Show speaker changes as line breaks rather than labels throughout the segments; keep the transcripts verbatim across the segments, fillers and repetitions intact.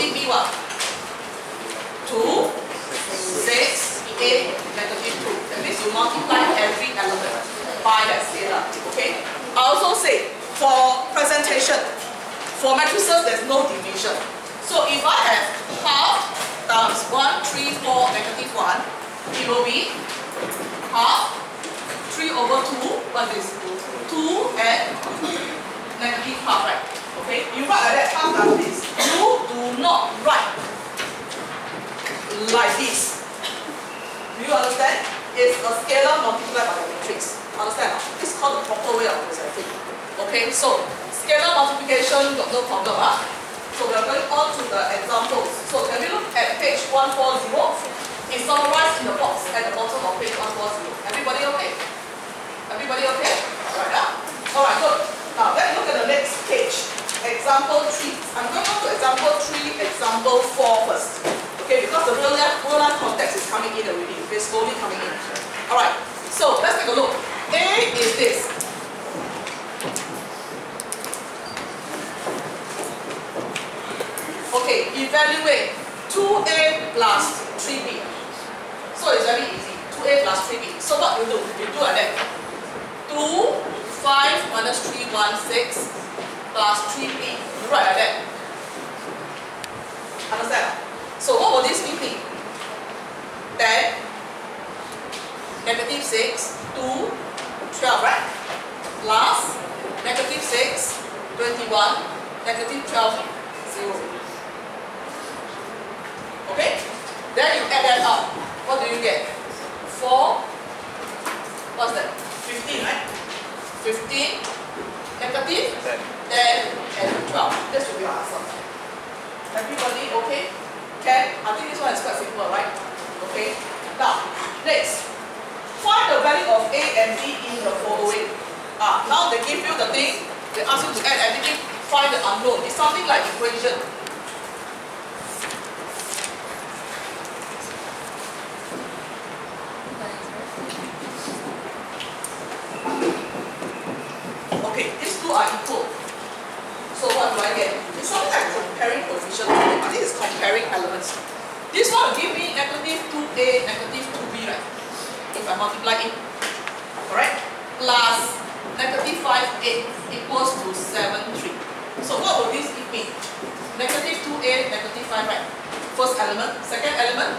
it be what? two, six, eight, negative two. That means you multiply every element by that scalar. Okay? I also say, for presentation, for matrices, there's no division. So if I have half times one, three, four, negative one, it will be half three over two, what is this? two and negative half, right? Okay, you write like that, half times this. You do not write like this. Do you understand? It's a scalar multiplied by the matrix. Understand? It's called the proper way of presenting. Okay, so scalar multiplication got no problem, huh? So we are going on to the examples. So can we look at page one forty? It's summarized in the box at the bottom of page one forty. Everybody okay? Everybody okay? Alright, huh? Alright, good. Now let's look at the next page. Example three. I'm going on to example three, example four first. Okay, because the real life, real life context is coming in already. It's slowly coming in. Alright, so let's take a look. A is this. Okay, evaluate two A plus three B. So it's very easy. two A plus three B. So what you do? You do like that. two, five minus three, one, six plus three B. You write like that. Understand? So what will this mean? ten, negative six, two, twelve, right? Plus negative six, twenty-one, negative twelve, zero. Okay? Then you add that up. What do you get? four, what's that? fifteen, right? fifteen, negative ten, and twelve. This should be our answer. Everybody okay? ten. I think this one is quite simple, right? Okay. Now, next. Find the value of A and B in the following. Ah, now they give you the thing, they ask you to add everything, find the unknown. It's something like equation. Okay, these two are equal. So what do I get? It's something like comparing coefficients. I think it's comparing elements. This one will give me negative two A, negative two B, right? If I multiply it, correct? Plus negative five, eight equals to seven, three. So what will this give me? Negative two A, negative five, right? First element, second element.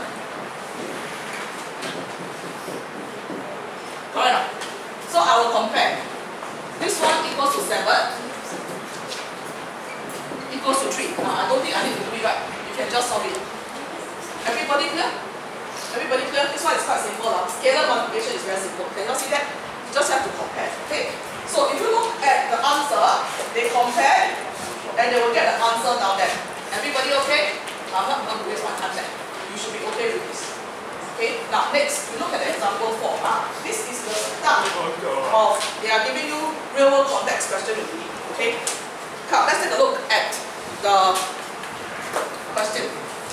Correct? So I will compare. This one equals to seven, equals to three. Now I don't think I need to do it, right? You can just solve it. Everybody clear? Everybody clear? This one is quite simple. Uh. Scalar multiplication is very simple. Can you see that? You just have to compare. Okay? So if you look at the answer, they compare and they will get the answer down there. Everybody okay? I'm not going to waste my time there. You should be okay with this. Okay? Now next, we look at the example four. Uh. This is the start of, they are giving you real world context question already. Okay? Come, let's take a look at the question.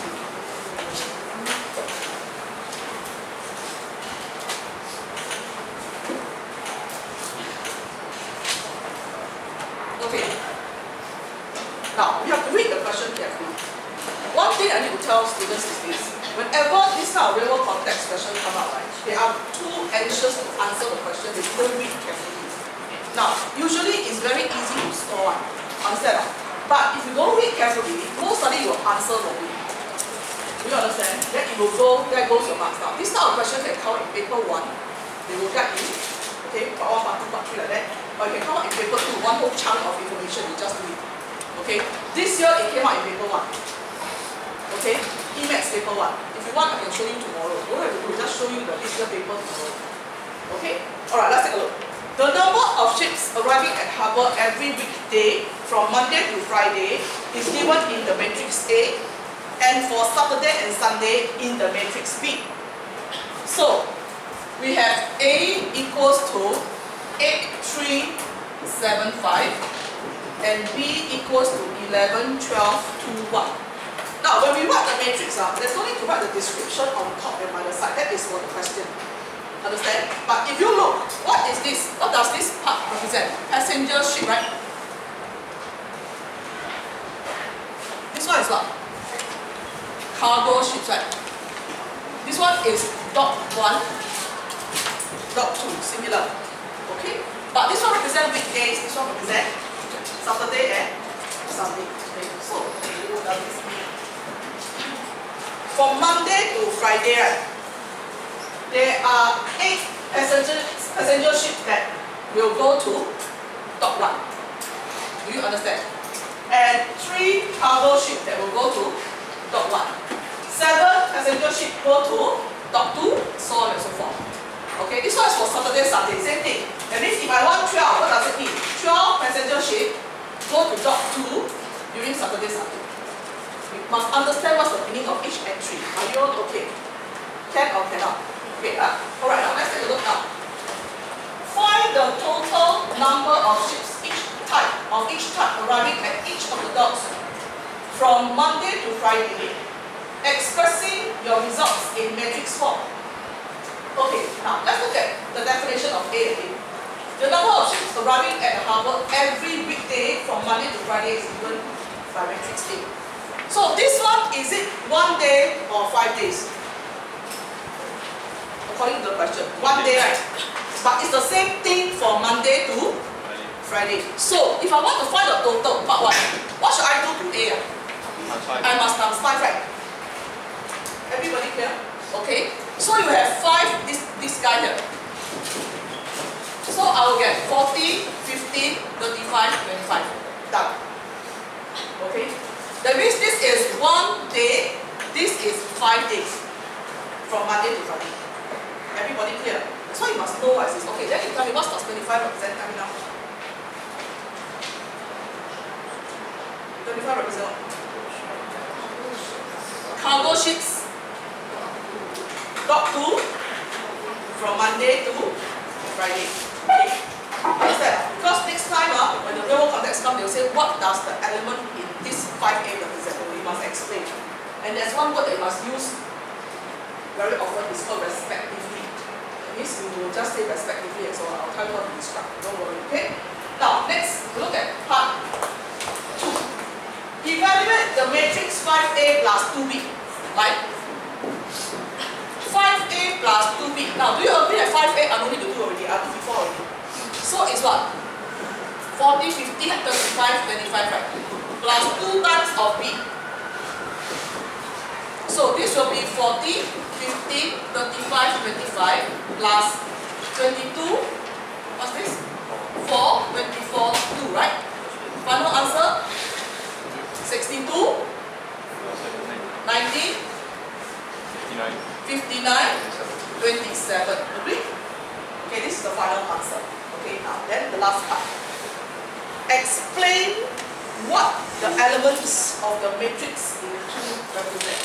Okay. Now, we have to read the question carefully. One thing I need to tell students is this. Whenever this kind of real world context question come out, right, they are too anxious to answer the question, they don't read carefully. Now, usually it's very easy to score one. Understand? But if you don't read carefully, most likely you will answer wrongly. Do you understand? Then it will go, there goes your marks. Now, this type of question can come in paper one. They will guide you. Okay, part one, part two, part three like that. Or you can come out in paper two, one whole chunk of information, you just do it. Okay? This year it came out in paper one. Okay? E maths paper one. If you want, I can show you tomorrow. You don't have to do, just show you the this year paper tomorrow. Okay? Alright, let's take a look. The number of ships arriving at harbour every weekday from Monday to Friday is given in the matrix A, and for Saturday and Sunday in the matrix B. So, we have A equals to eight three seven five and B equals to eleven twelve two one. Now, when we write the matrix, uh, there's no need to write the description on top and by the side. That is for the question. Understand? But if you look, what is this? What does this part represent? Passenger ship, right? This one is what? cargo ships, right? This one is dock one, dock two, similar. Okay? But this one represents weekdays, this one represents Saturday and Sunday. Okay? So, what does this mean? From Monday to Friday, right? There are eight passenger, passenger ships that will go to dock one. Do you understand? And three cargo ships that will go to dock one. Seven passenger ships go to dock two, so on and so forth. Okay, this one is for Saturday, Sunday, same thing. That means if I want twelve, what does it mean? twelve passenger ships go to dock two during Saturday, Sunday. You must understand what's the meaning of each entry. Are you all okay? Can or cannot? Okay, uh, alright, now let's take a look now. Find the total number of ships, each type of each type arriving at each of the docks from Monday to Friday, expressing your results in matrix form. Okay, now let's look at the definition of A again. The number of ships arriving at the harbour every weekday from Monday to Friday is given by matrix A. So this one, is it one day or five days? According to the question, one day, right? But it's the same thing for Monday to Friday. So if I want to find the total, part one, what should I do to A? I must times five, right? Everybody clear? Okay. So you have five, this, this guy here. So I will get forty, fifteen, thirty-five, twenty-five. Done. Okay. That means this is one day, this is five days. From Monday to Friday. Everybody clear? That's why you must know what it is. Okay, then you tell me what does twenty-five represent? Tell me now. twenty-five represent what? Cargo ships. Dock two from Monday to Friday. Okay. Understand? Because next time uh, when the real world context comes, they will say what does the element in this five A represent? You must explain. And there's one word that you must use very often, it's called respectively. That means you will just say respectively and so on. I'll tell you how to describe. Don't worry, okay? Now next look at part two. Evaluate the matrix five A plus two B. Right? five A plus two B. Now, do you agree that five A I don't need to do already? I do before already. So it's what? forty, fifty, thirty-five, twenty-five, right? Plus two times of B. So this will be forty, fifty, thirty-five, twenty-five plus twenty-two. What's this? four, twenty-four, two, right? Final answer? sixty-two, ninety, fifty-nine, twenty-seven. Agree? Okay, this is the final answer. Okay, now then the last part. Explain what the elements of the matrix in two represent.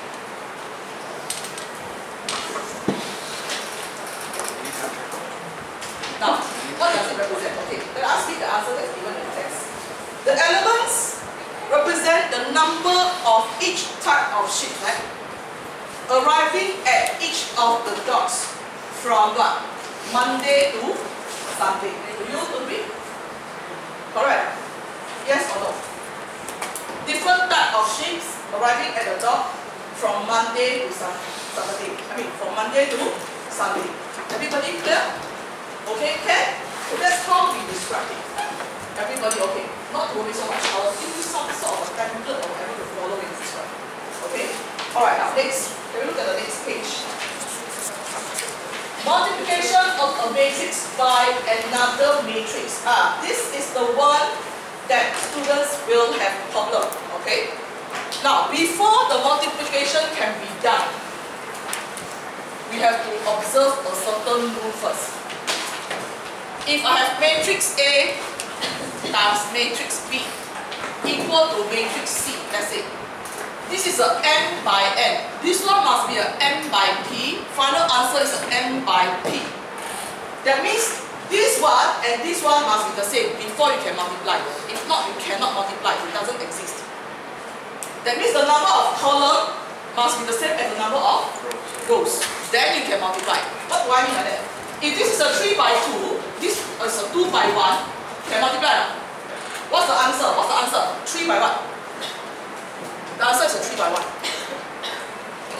Now, what does it represent? Okay, let us read the answer that's given in the text. The elements represent the number of each type of ship, right? Arriving at each of the docks from what? Monday to Sunday. Do you agree? Correct? Yes or no? Different type of ships arriving at the dock from Monday to Saturday. I mean, from Monday to Sunday. Everybody clear? Okay, okay? So that's how we describe it. Everybody okay? Not to worry so much. I will give you some sort of a template of having to follow in this one. Okay? Alright, now next. Let me look at the next page. Multiplication of a matrix by another matrix. Ah, this is the one that students will have problem. Okay? Now, before the multiplication can be done, we have to observe a certain rule first. If I have matrix A times matrix B equal to matrix C, that's it. This is a m by n. This one must be a m by p. Final answer is a m by p. That means this one and this one must be the same before you can multiply. If not, you cannot multiply. It doesn't exist. That means the number of columns must be the same as the number of rows. Then you can multiply. What do I mean by that? If this is a three by two, this is a two by one, can multiply. What's the answer? What's the answer? three by one. The answer is a three by one.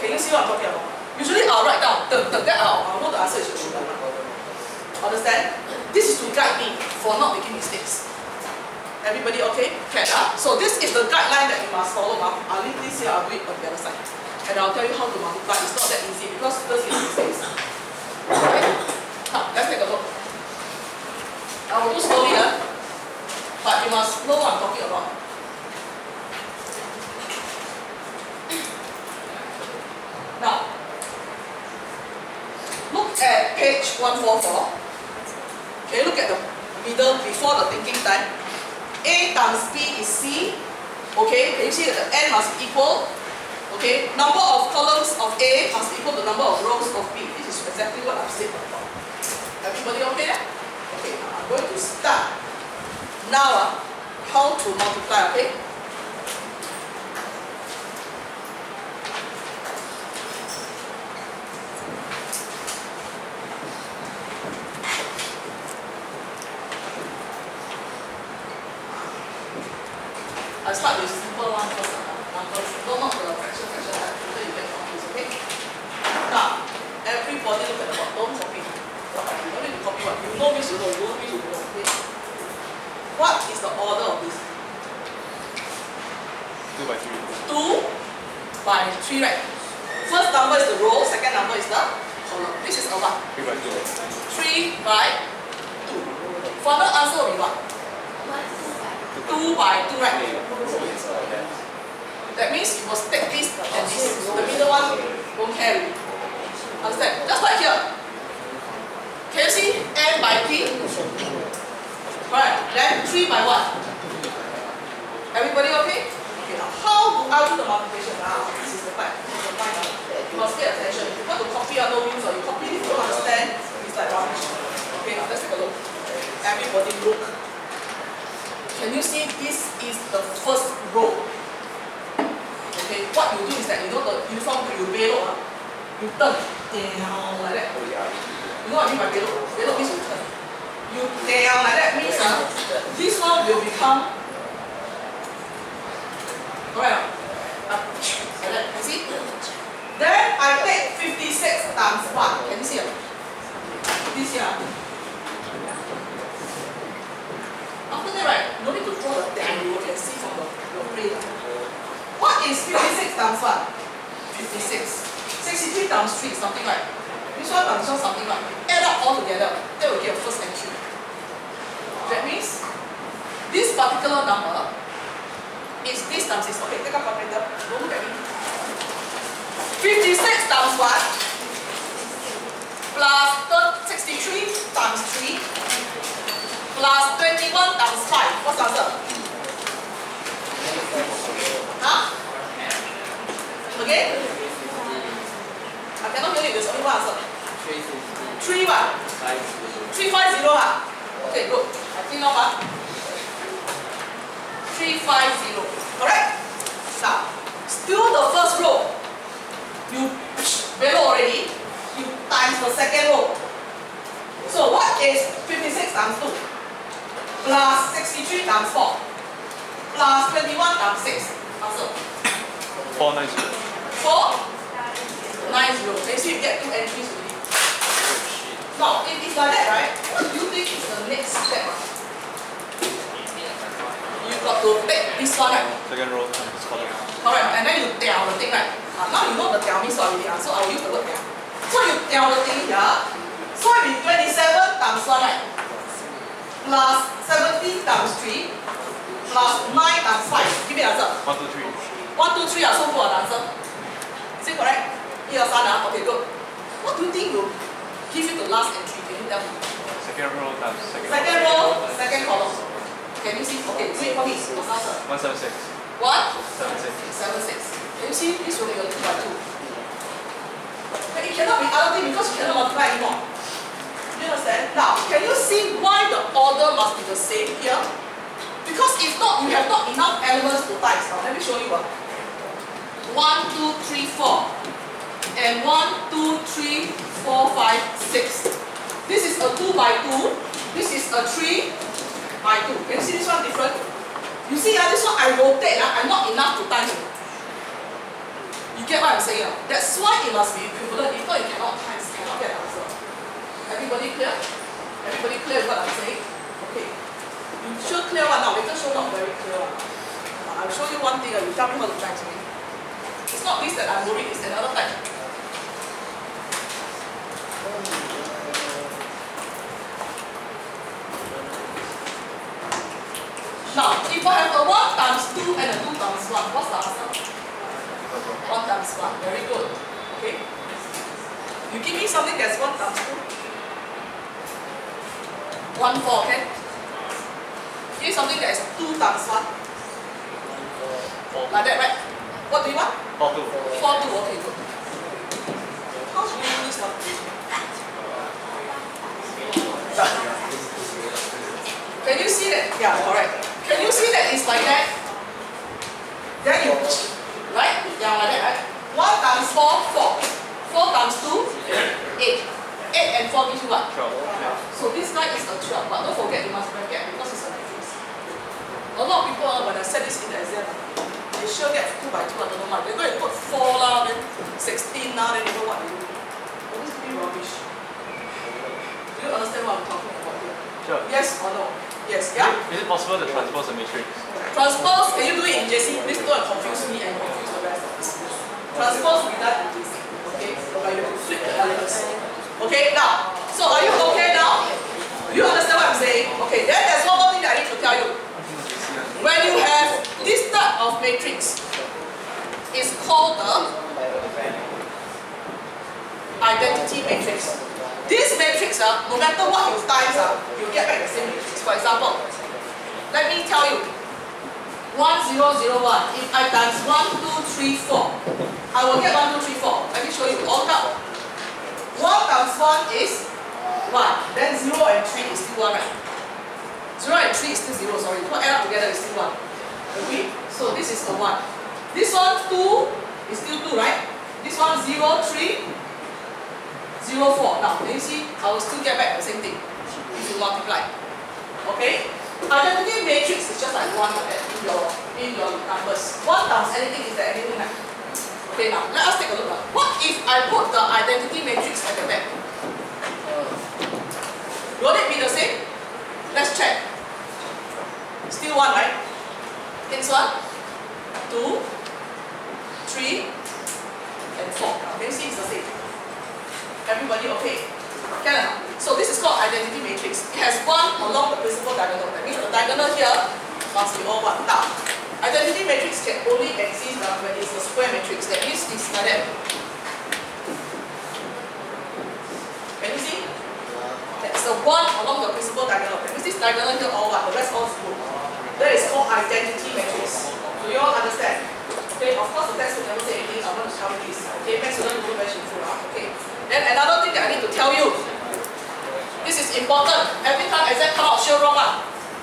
Can you see what I'm talking about? Usually I'll write down, the, the, that I'll, I'll know the answer is your true number. Understand? This is to guide me for not making mistakes. Everybody okay? Can, uh? So this is the guideline that you must follow. I'll leave this here, I'll do it on the other side. And I'll tell you how to multiply. It's not that easy because first is mistakes. Okay? Now, let's take a look. I will do slowly, uh, but you must know what I'm talking about. Now, look at page one forty-four. Okay, look at the middle before the thinking time. A times B is C. Okay, can you see that the n must be equal? Okay, number of columns of A must equal the number of rows of B. This is exactly what I've said before. Everybody okay there? Okay, now I'm going to start. Now, uh, how to multiply, okay? I'll start with simple one first. Numbers, no, not the fraction, fraction, later you get confused, okay? Now, everybody look at the bottom, don't copy. You don't need to copy what you know means you know, you don't means you know, okay? What is the order of this?
two by three.
two by three, right? First number is the row, second number is the column. This is a what?
three by two.
three by two. Final answer will be what? two by two, right? That means you must take this and this. The middle one won't carry. Understand? Just like here. Can you see n by p? Right. Then three by one. Everybody okay? Okay, now how do I do the multiplication now? This is the part. You must pay attention. If you want to copy out no means or you copy if you don't understand, it's like rubbish. Okay, now let's take a look. Everybody look. Can you see this is the first row? Okay, what you do is that you know the uniform you belok, you turn down like that. You know what I mean by belok? Belok means you turn. You down like that means uh, this one will become alright. Uh, like that. You see? Then I take fifty-six times one. Can you see? Uh? This here. After that, right, no need to draw the down, you can see from the, your brain. What is fifty-six times one? fifty-six. sixty-three times three, something like. This one times one, something like. Add up all together, that will give first entry. That means, this particular number is this times this. Okay, take a calculator. Don't look at me. fifty-six times one plus sixty-three times three. Plus twenty-one times five. What's the answer? Huh? Again? I cannot hear you. There's only one answer. Three what? Three five zero. Huh? Okay, good. I think now, huh? Three five zero. Correct? Now, still the first row. You below already. You times the second row. So what is fifty-six times two? Plus sixty-three times four. Plus twenty-one times six. Answer.
four ninety.
four ninety. Can you see you get two entries already? Now, if it's like that, right? What do you think is the next step? You got to take this one, right?
Second row times column.
Correct. And then you down the thing, right? Uh, now you know the down means already, uh, so I will use the word down. So you down the thing here. So it will be twenty-seven times one, right? Plus seventeen times three plus nine times five. Give me the answer.
one, two, three.
one, two, three are so good an answer. Is it correct? Here, Sana. Okay, good. What do you think will give you the last entry? Can you tell me?
Second row times second,
second row, second column. Can you see? Okay, do it for me. What's the answer?
one seventy-six.
What?
seventy-six.
seventy-six. Can you see? This will be a two by two. But it cannot be other thing because you cannot multiply anymore. You understand? Now, can you see why the order must be the same here? Because if not, you have not enough elements to times. Now, let me show you. one, two, three, four. And one, two, three, four, five, six. This is a two by two. This is a three by two. Can you see this one different? You see, uh, this one I rotate, uh, I'm not enough to times. You get what I'm saying? uh? That's why it must be equivalent. If not, you cannot times, cannot get an answer. Everybody clear? Everybody clear what I'm saying? Okay. You show clear one now. Later show not very clear one. Uh, I'll show you one thing. Uh, you tell me how to times me. It's not this that I'm worried. It's another type. Now, if I have a one times two and a two times one, what's the answer? one times one. Very good. Okay. You give me something that's one times two. one four, okay? Give me something that is two times one. Like that, right? What do you want?
four two.
four two, okay, good. How should we do this one? Can you see that? Yeah, correct. Can you see that it's like that? Then you, right? Yeah, like that, right? one times four, four. four times two, eight. eight and four gives you what?
twelve. Yeah.
So this guy is a twelve, but don't forget you must bracket because it's a matrix. A lot of people, uh, when I set this in the exam, they sure get two by two, I don't know why. They go and put four lah, then sixteen lah, then you know what they do. Oh, this is pretty rubbish. Do you understand what I'm talking about here?
Sure.
Yes or no? Yes, yeah?
Is it possible to transpose a matrix?
Transpose, can you do it in J C? Please don't confuse me and confuse the rest of us. Transpose will be done in J C. Okay? But you have to flip the elements. Okay, now. So are you okay now? You understand what I'm saying? Okay, then there's one more thing that I need to tell you. When you have this type of matrix, it's called the identity matrix. This matrix, uh, no matter what you times, uh, you get back the same matrix. For example, let me tell you, one zero zero one. If I times one two three four, I will get one two three four. Let me show you all count. one times one is one. Then zero and three is still one, right? zero and three is still zero, sorry. What add up together is still one. Agree? So this is a one. This one two is still two, right? This one zero, three, zero, four. Now, can you see? I will still get back the same thing if you multiply. Okay? Identity matrix is just like one like that in your in your numbers. One times anything is there anything like. Okay, now let us take a look. What if I put the identity matrix at the back? Will it be the same? Let's check. Still one, right? Next one, two, three, and four. Now, can you see it's the same? Everybody okay? Can. So this is called identity matrix. It has one along the principal diagonal. That means the diagonal here must be all one. Now, identity matrix can only exist uh, when it's a square matrix. That means it's like that. Can you see? That's the one along the principal diagonal. That means this diagonal here all one, the rest all zero. That is called identity matrix. Do you all understand? Okay, of course the textbook never say anything. I'm going to tell you this. Okay, next you learn to do very simple. Okay. Then another thing that I need to tell you. This is important. Every time exam come out, sure wrong one.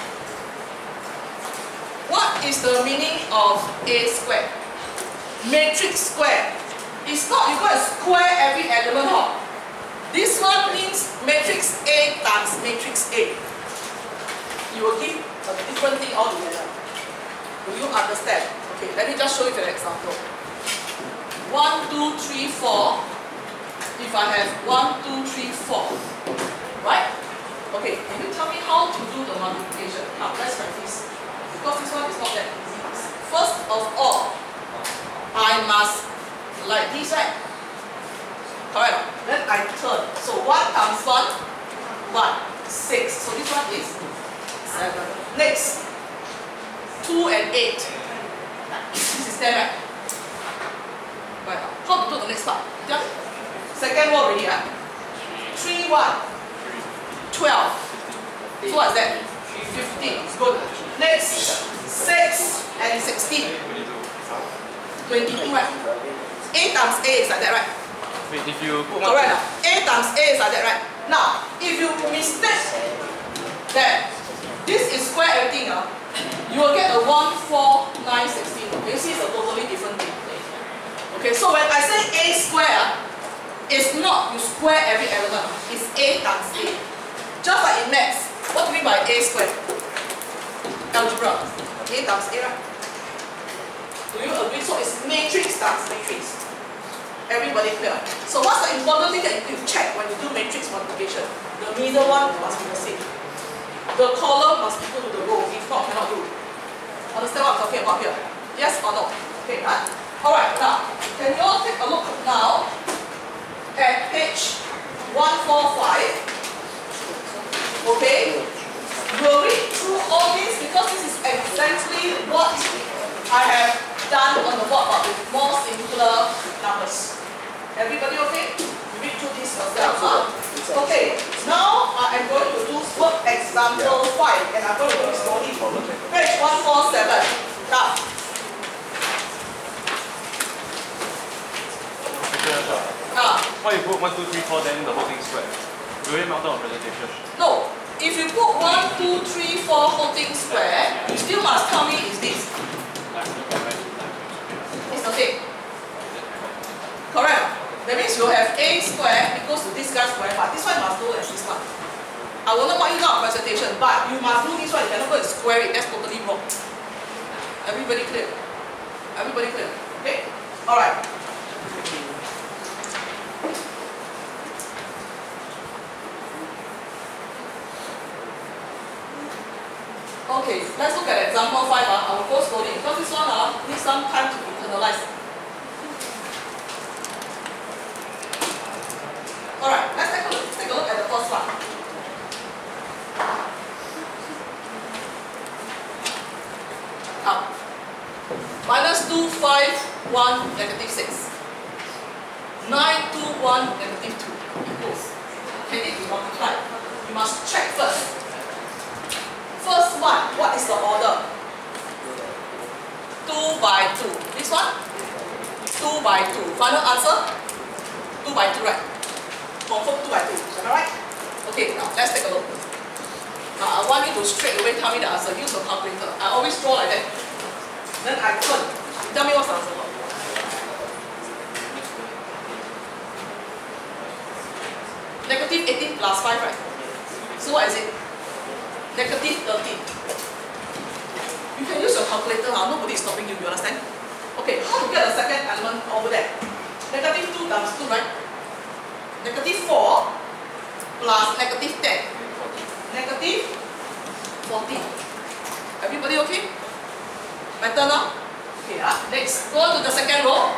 What is the meaning of A squared? Matrix square. It's not you go and square every element. Huh? This one means matrix A times matrix A. You will give a different thing altogether. Do you understand? Okay, let me just show you an example. one, two, three, four. If I have one, two, three, four. Right? Okay, can you tell me how to do the multiplication? Now, let's practice. Because this one is not that easy. First of all, I must like this, right? Correct. Then I turn. So one times one, one, six. So this one is seven. Next, two and eight. This is ten, right? Right. How to do the next part? Yeah. Second one already, right? Three, one, twelve. So what is that? Fifteen. Good. Next, six and sixteen. Twenty-two, right? A times A is like that, right?
Wait, if you put one.
Correct. A times A is like that, right? Now, if you mistake that this is square everything, uh, you will get a one, four, nine, sixteen. You see, it's a totally different thing. Okay, so when I say A square, it's not you square every element. It's A times A. Just like in maths, what do you mean by A square? Algebra. A times A, right? Do you agree? So it's matrix times matrix. Everybody clear? So what's the important thing that you check when you do matrix multiplication? The middle one must be the same. The column must equal to the row. If not, cannot do. Understand what I'm talking about here? Yes or no? Okay, right? Alright, now, can you all take a look now at page one forty-five? Okay? We'll read through all this because this is exactly what I have done on the board but with more simpler numbers. Everybody okay? You read through this yourself, huh? Okay, now I am going to do work example five and I'm going to do it slowly. Page one forty-seven. Now. Ah.
Why you put one, two, three, four, then the whole thing square? Will it mount on presentation?
No. If you put one, two, three, four whole thing square, you still must tell me is this. It's the same. Correct. That means you have a square equals to this guy square, but this one must go as this one. I will not mark you down on presentation, but you must do this one. You cannot go and square it. That's totally wrong. Everybody clear? Everybody clear? Okay? Alright. Okay, let's look at example five. Uh. I will go slowly because this one uh, needs some time to internalize. Alright, let's take a look. Take a look at the first one. Now, minus two, five, one, negative six. nine, two, one, negative two equals. Can it be multiplied? You must check first. First one, what is the order? two by two. This one? two by two. Final answer? two by two, right? Confirm two by two. Am I right? Okay, now let's take a look. Now I want you to straight away tell me the answer. Use the calculator. I always draw like that. Then I turn. Tell me what's the answer. Negative eighteen plus five, right? So what is it? Negative thirteen. You can use your calculator, huh? Nobody is stopping you, you understand? Okay, how to get the second element over there? Negative two times two, right? Negative four plus negative ten. Negative fourteen. Everybody okay? Better now? Okay, uh, next, go on to the second row.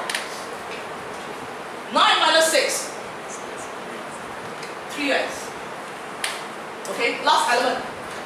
nine minus six. three x. Okay, last element.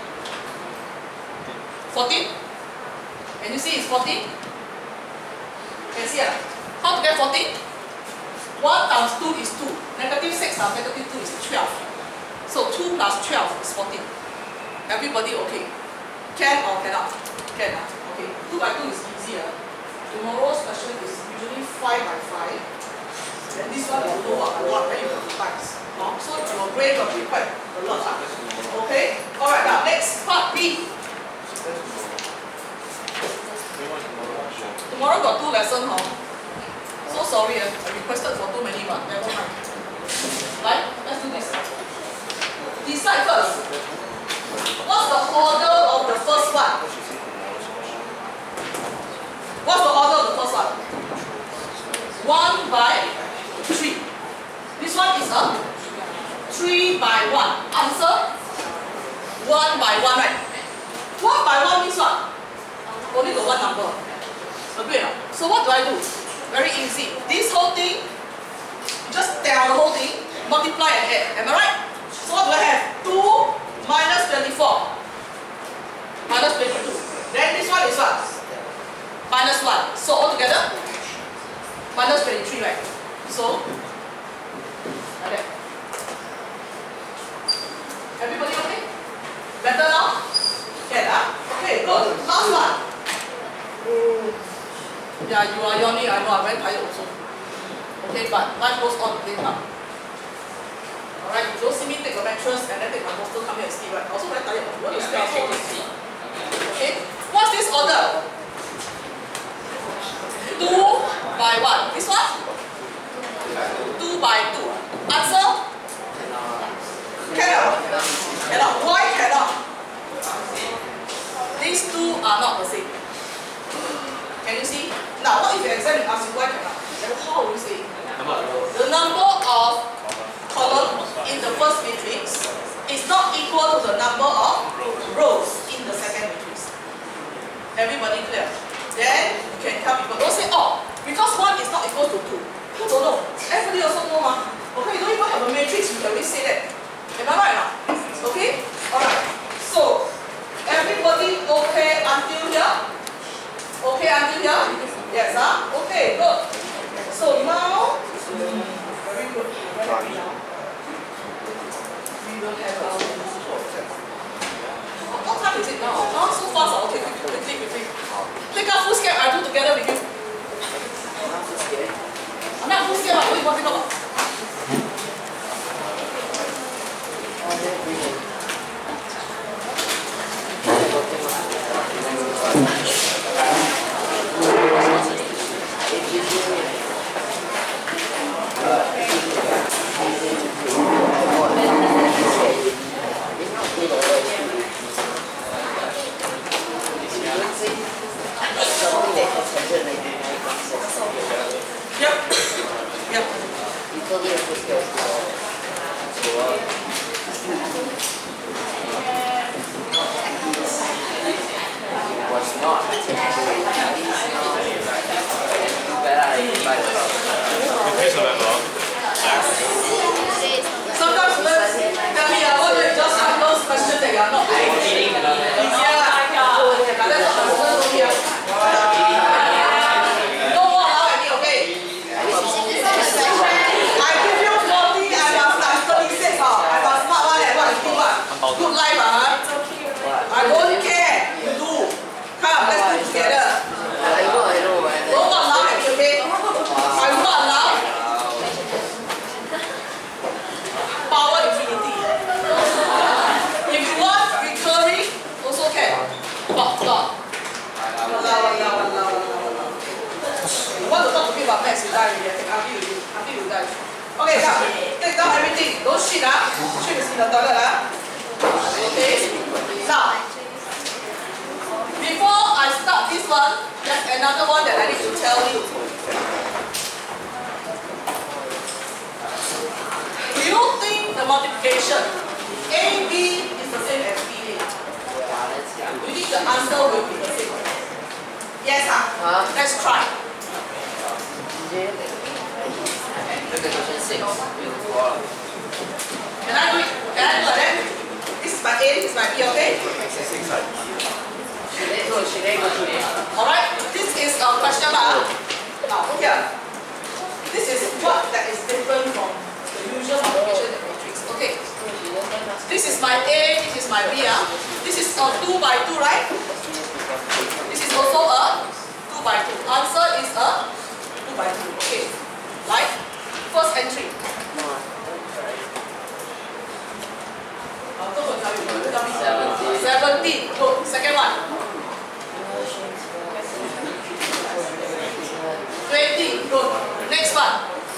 fourteen. Can you see it's fourteen? Can you see it? How to get fourteen? one times two is two. Negative six times negative two is twelve. So two plus twelve is fourteen. Everybody okay? Can or cannot? Can. Okay. two by two is easier. Tomorrow's question is usually five by five. And this one is low by one, then you have to times. So your brain will be quite a lot. Okay? Alright, now next part B. Tomorrow got two lessons, huh? So sorry, eh? I requested for too many, but never mind. Right? Let's do this. Decide first. What's the order of the first one? What's the order of the first one? one by three. This one is a three by one. Answer? one by one, right? one by one means what? Only the one number. Agree or not? So what do I do? Very easy. This whole thing, you just tell the whole thing, multiply and add. Am I right? So what do I have? two minus twenty-four. Minus twenty-two. Then this one is what? Minus one. So altogether, minus twenty-three, right? So, like that. Everybody okay? Better now? Can, huh? Okay, good. Last one. Yeah, you are yawning, I know, I'm very tired also. Okay, but life goes on later. Alright, you don't see me take a mattress and then take my bolster come here and sleep, right? I'm also very tired. You want to sleep, I also want to sleep. Okay? What's this order? two by one. This one? two by two. Answer? Cannot. Cannot. Why cannot? These two are not the same. Can you see? Now, what if you examine ask you why cannot? Then how will you say?
Number of
Who don't know? Everybody also know ma. Okay, you don't even have a matrix, you can always say that. Am I right or not? Okay? Alright. So, everybody okay until here? Okay until here? Yes, huh? Okay, good. So now, very good. We will have our what time is it now? Now so fast, okay, quickly, quickly. Take out full scale, I do together with you. I'm not full scale, what do you want to know? Yep. Yep.
Was not.
Please remember.
Sometimes students tell me, I want to just have those questions that you are not doing. Easier. But that's what the students told me. No more allow any, okay? I give you forty, I must I'm thirty-six. I must smart one and what is good one. Good life, huh? I don't care. You do. Come, let's do it together. Don't allow any, okay? I will not allow. Power infinity. If you want recurring, also can. But stop. Allow, allow, allow, allow, allow. You want to talk to me about maths, you die already. I think I'll be with you. I'll be with you guys. Okay, come. Take down everything. Don't shit, ah. Shit is in the toilet, ah. Okay. Now, before I start this one, there's another one that I need to tell you. Do you think the multiplication A B is the same as B A? Do you think the answer will be the same? Yes, ah.
Huh?
Let's try. Can I do it? Can I do it then? This is my A, this is my B, okay? Alright, this is a question mark. Now, look here. This is what that is different from the usual multiplication matrix. Okay. This is my A, this is my B. Ah. This is a two by two, right? This is also a two by two. Answer is a two by two. Okay. Right? First entry. seventeen. Good. Second one. twenty. Good. Next one.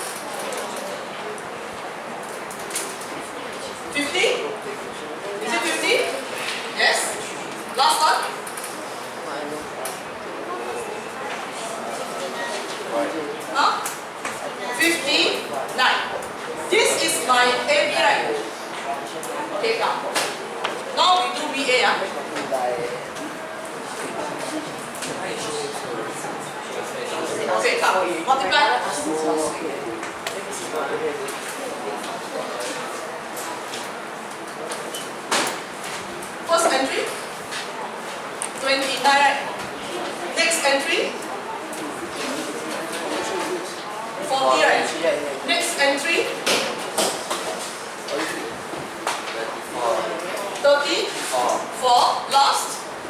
fifty. Is it fifty? Yes. Last one. Huh? fifty-nine. This is my A B, right? Okay, come. Now we do B A. Ah. Okay, come. Multiply. First entry. twenty-nine, right? Next entry. forty, right? Next entry. thirty. four. Last.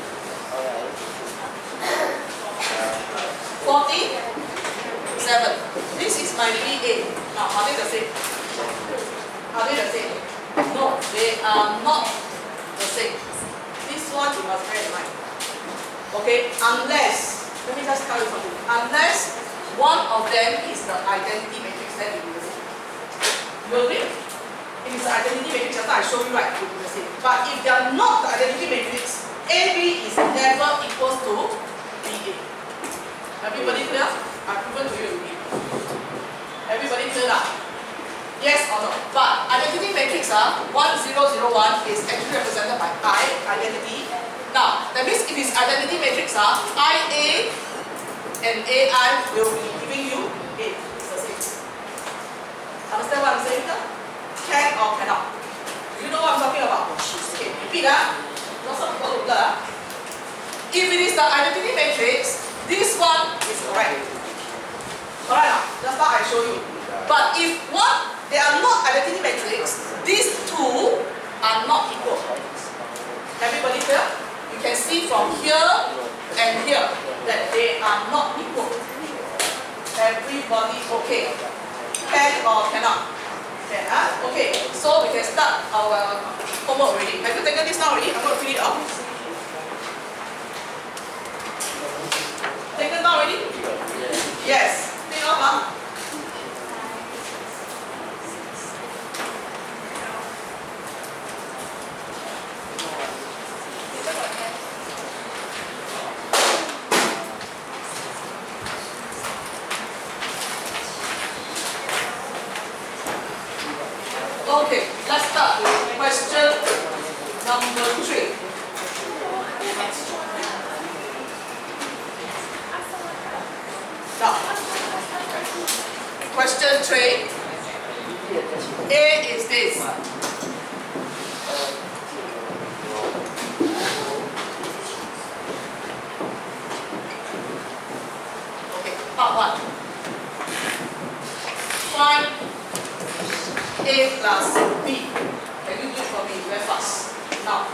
forty. seven. This is my B A. Now, are they the same? Are they the same? No, they are not the same. This one you must bear in mind. Okay, unless, let me just tell you something. Unless one of them is the identity matrix, then it will be the same. You agree? If it's the identity matrix, after I show you right, it will be the same. But if they are not the identity matrix, A B is never equals to B A. Everybody clear? I've proven to you already. Everybody clear now? Yes or no? But identity matrix uh, one zero zero one is actually represented by I, identity. Now, that means if it's identity matrix uh, I A and A I will be giving you A. It's the same. show you. But if one, they are not identity matrix, these two are not equal. Everybody clear? You can see from here and here that they are not equal. Everybody okay? Can or cannot? Can, huh? Okay, so we can start our homework already. Have you taken this down already? I'm going to fill it up. Taken down already? Yes. Fill it up, huh? Okay, let's start with question number three. Now, question three. A is this. Okay, part one. Find A plus B. Can you do it for me very fast? Now.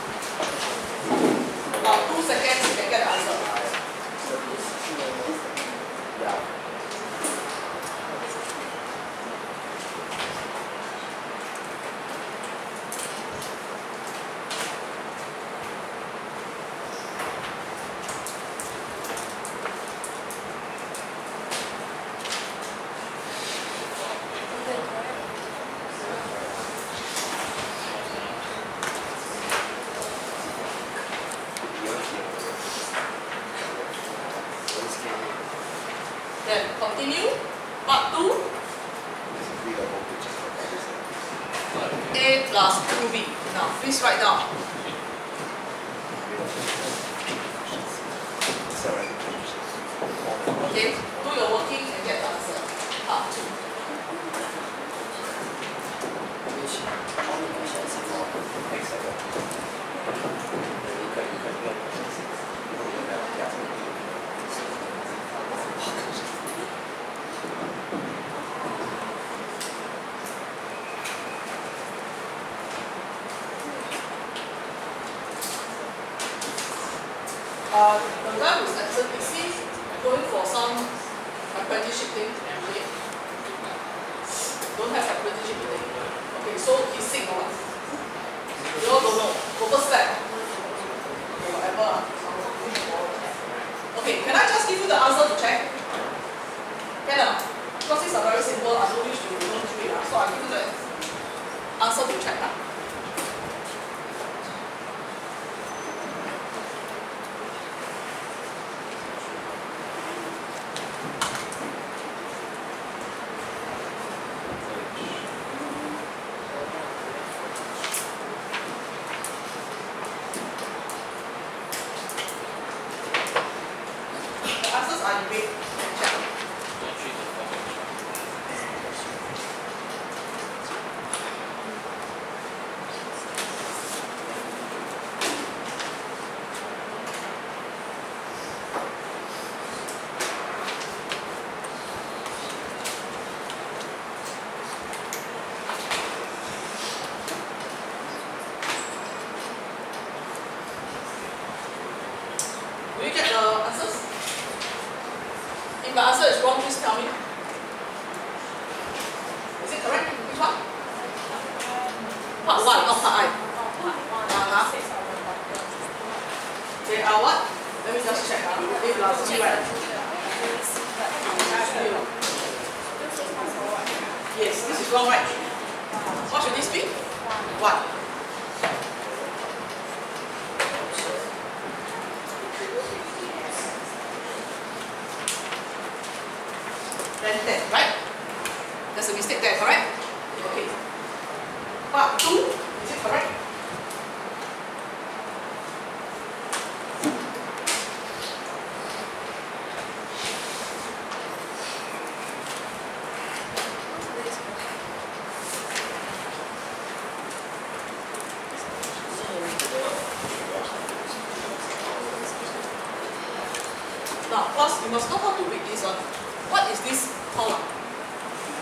About two seconds you can get the answer. Then continue. Part two. A plus two B. Now please write down. Okay, do your working and get the answer. Part two. Uh, the guy who's absent, is he going for some apprenticeship thing today? Don't have apprenticeship today. Okay, so he's sick or what? You all don't know. Overslept. Okay, whatever. Okay, can I just give you the answer to check? Can I? Because these are very simple, I don't wish to go through it. So I'll give you the answer to check. Huh? Will you get the answers? If the answer is wrong, please tell me. Is it correct? Which one? Part one, not part I. Uh-huh. They are what? Let me just check. Uh, A plus B, right? Yes, this is wrong, right? What should this be? One. Then ten, right? There's a mistake there, correct? Okay. Part two, is it correct? Now, first, you must know how to read this one. What is this column?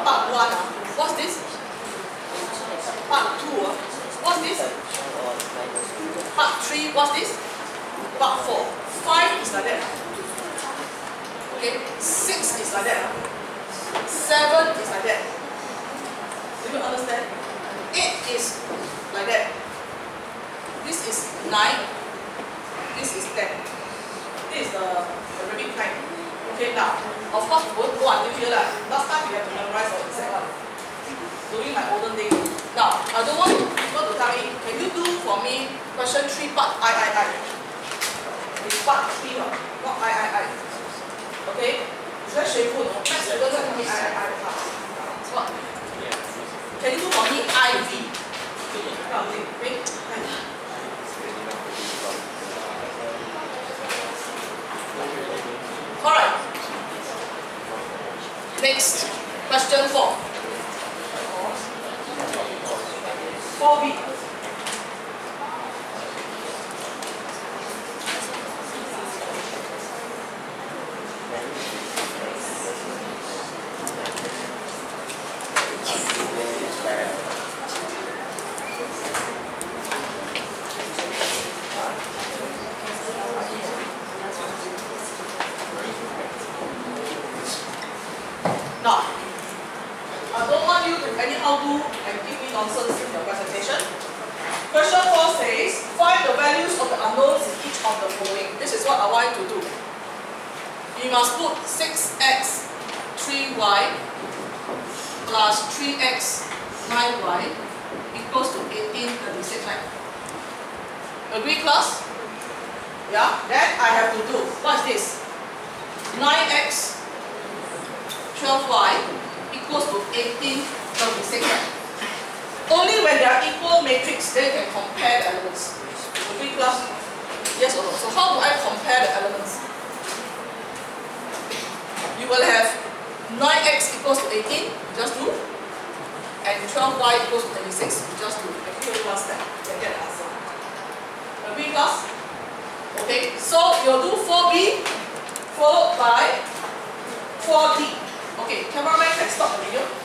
part one. Uh, what's this? Part two. Uh, what's this? Part three. What's this? Part four. Five is like that. Okay. Six is like that. Seven is like that. Do you understand? Eight is like that. This is nine. This is ten. This is the, the Arabic kind. Okay, now, of course, we won't go until here. Like. Last time we have to memorize all this one. During my olden days. Now, I don't want people to tell me, can you do for me question three part I, I, I? It's part three, not I, I, I. Okay? It's very shameful, no? Max, you don't tell me I, I, I. What? Can you do for me I V? Okay? Alright. Next, question four. four B. Now, I don't want you to anyhow do and give me nonsense in your presentation. Question four says, find the values of the unknowns in each of the following. This is what I want you to do. You must put six x three y plus three x nine y equals to eighteen thirty-six, right? Agree, class? Yeah? Then I have to do, what is this? nine x twelve y equals to eighteen thirty-six. Only when they are equal matrix, then you can compare the elements. Agree, class? Yes or no? So how do I compare the elements? You will have nine x equals to eighteen, just do. And twelve y equals to thirty-six, just do. And here one step, you get the answer. Agree, class? Okay, so you'll do four B followed by four D. Okay, cameraman can stop the video.